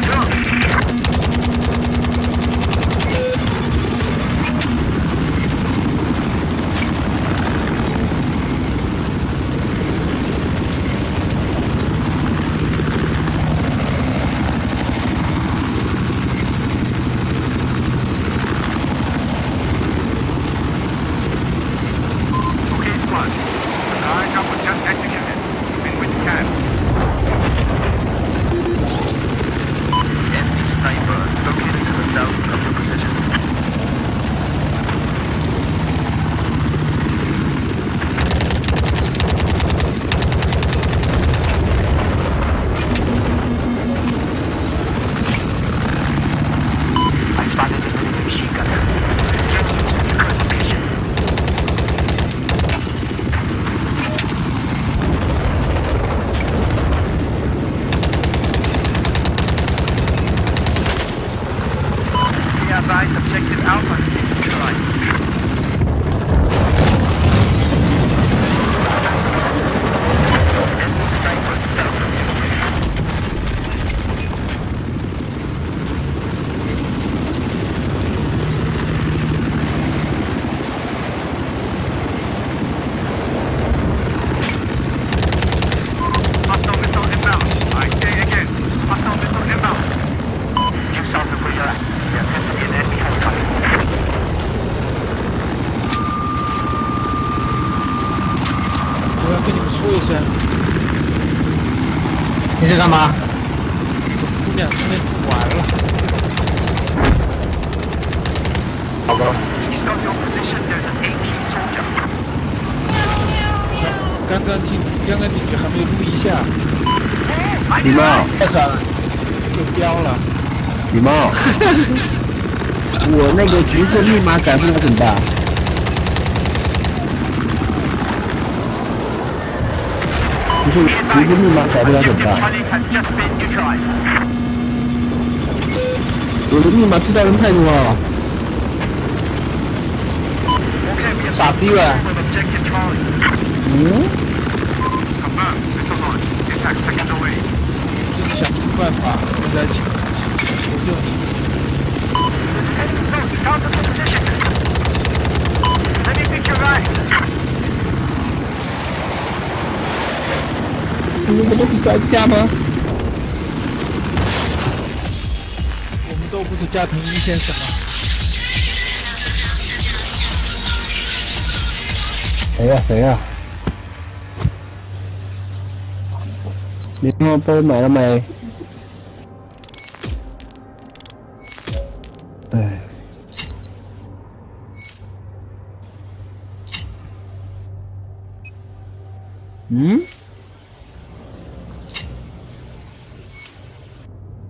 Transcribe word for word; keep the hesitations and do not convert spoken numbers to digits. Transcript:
你在干嘛？ 姑娘这边完了。 好吧。 刚刚进，刚刚进去还没有录一下。 礼貌。 太惨了，就飙了。 礼貌。我那个橘色密码改不了怎么办？不是橘子密码改不了怎么办？我的密码知道人太多了。傻逼了。嗯？ 真想出办法，我在请求救你。 你们不是专家吗？ 我们都不是家庭医先生吗？ 谁呀、啊、谁呀、啊？你帮我包买了没？哎。嗯？